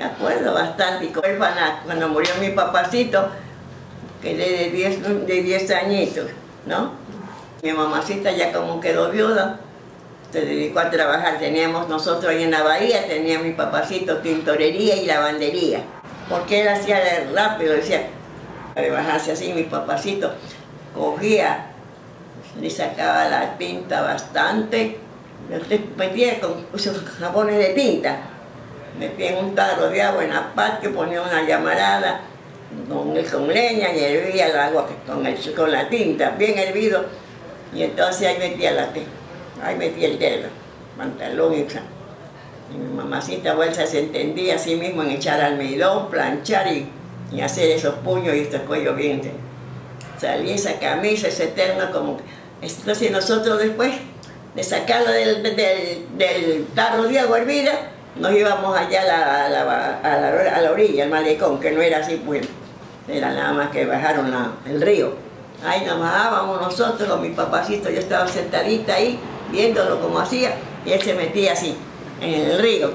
Me acuerdo bastante. Cuando murió mi papacito, quedé de 10 añitos, ¿no? Mi mamacita ya como quedó viuda, se dedicó a trabajar. Teníamos nosotros ahí en la bahía, tenía mi papacito tintorería y lavandería. Porque él hacía rápido, decía, de bajarse así, mi papacito cogía, le sacaba la tinta bastante, metía con esos jabones de tinta, metía en un tarro de agua en el patio, ponía una llamarada con leña y hervía el agua con la tinta, bien hervido, y entonces ahí metía ahí metía el dedo, pantalón y mi mamacita bolsa se entendía así mismo en echar almidón, planchar y hacer esos puños y estos cuellos bien. Salía esa camisa, ese terno como... Entonces nosotros después de sacarla del tarro de agua hervida, nos íbamos allá a la orilla, al malecón, que no era así, pues, era nada más que bajaron el río. Ahí nos bajábamos nosotros con mi papacito, yo estaba sentadita ahí, viéndolo como hacía, y él se metía así, en el río,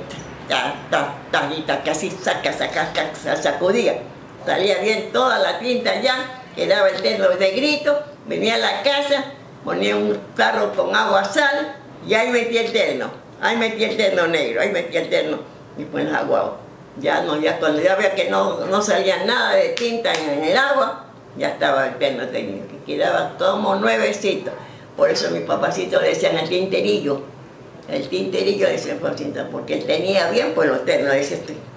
casi sacudía. Salía bien toda la tinta ya, quedaba el terno de grito, venía a la casa, ponía un tarro con agua, sal, y ahí metía el terno. Ahí metía el terno negro, ahí metía el terno y pues agua. Ya cuando ya veía que no salía nada de tinta en el agua, ya estaba el terno técnico, que quedaba como nuevecito. Por eso mi papacito le decían el tinterillo. El tinterillo de 100%, porque él tenía bien pues los ternos, decía,